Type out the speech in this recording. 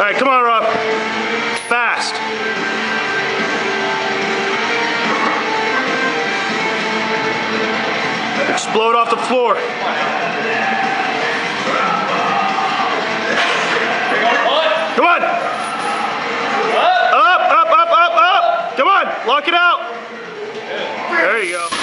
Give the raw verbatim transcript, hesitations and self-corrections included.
right, come on, Rob. Fast. Explode off the floor. Come on. Up, up, up, up, up. Come on, lock it out. There you go.